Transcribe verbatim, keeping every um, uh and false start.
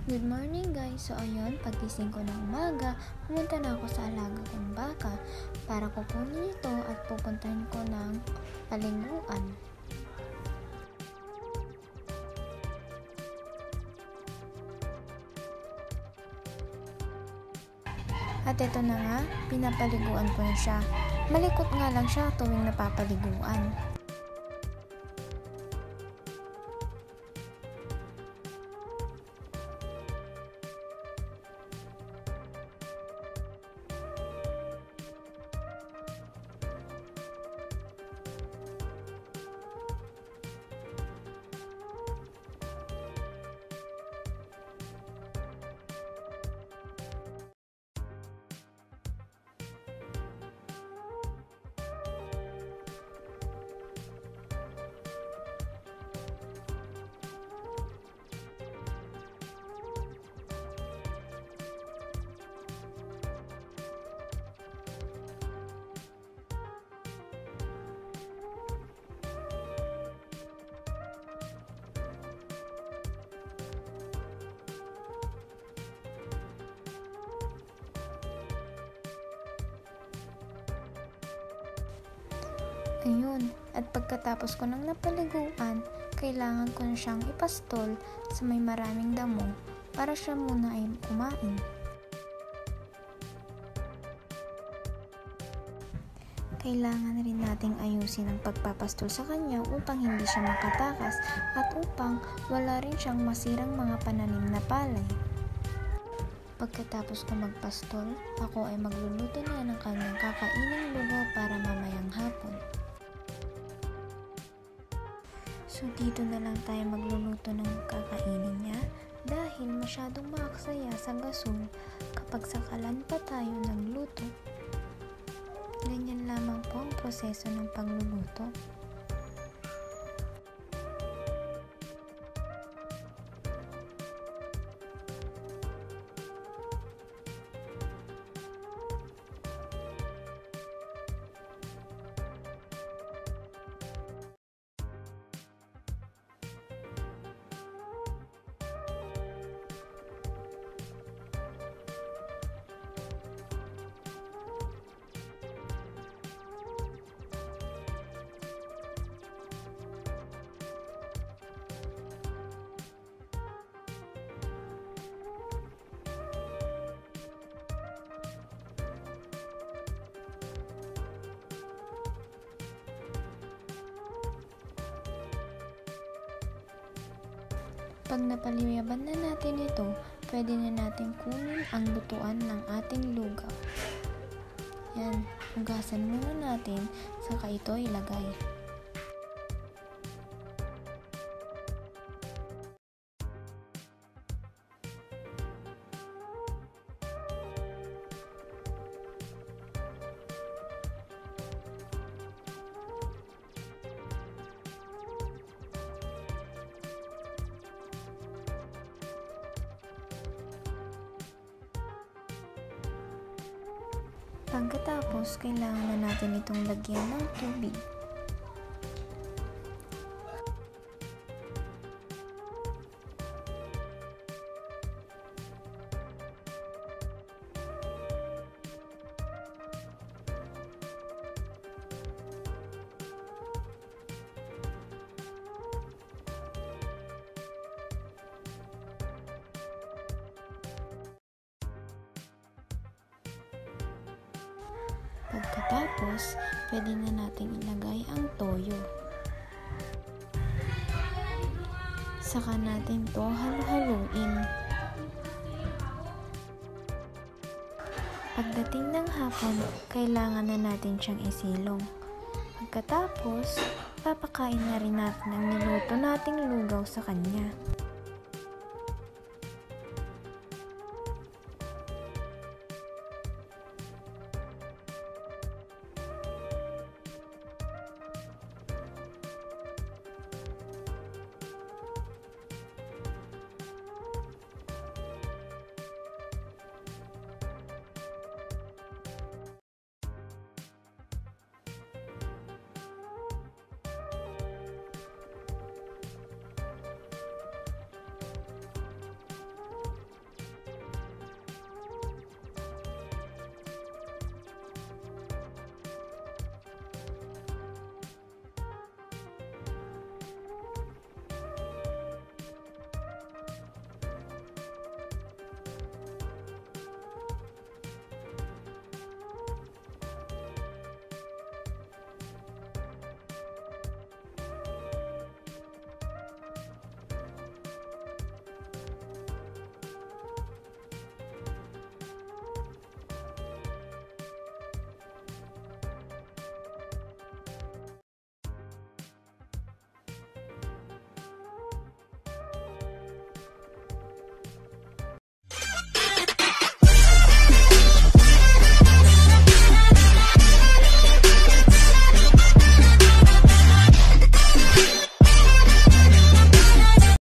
Good morning guys! So ayun, pagising ko ng umaga, pumunta na ako sa alaga kong baka para kukunin ito at pupuntahan ko ng paliguan. At ito na nga, pinapaliguan ko na siya. Malikot nga lang siya tuwing napapaliguan. Ayun, at pagkatapos ko ng napaliguan, kailangan ko na siyang ipastol sa may maraming damo para siya muna ay kumain. Kailangan rin nating ayusin ang pagpapastol sa kanya upang hindi siya makatakas at upang wala rin siyang masirang mga pananim na palay. Pagkatapos ko magpastol, ako ay magluluto na ng kanyang kakainang lugaw para mamayang hapon. So dito na lang tayo magluluto ng kakainin niya dahil masyadong makaksaya sa gasol kapag sakalan pa tayo nagluto. Ganyan lamang po ang proseso ng pagluluto. Pag napaliwaban na natin ito, pwede na natin kunin ang lutuan ng ating lugaw. Yan, hugasan muna natin, saka ito ilagay. Pagkatapos, kailangan na natin itong lagyan ng tubig. Pagkatapos, pwede na nating ilagay ang toyo. Saka natin to halu-haluin. Pagdating ng hapon, kailangan na natin siyang isilong. Pagkatapos, papakain na rin natin ang niluto nating lugaw sa kanya.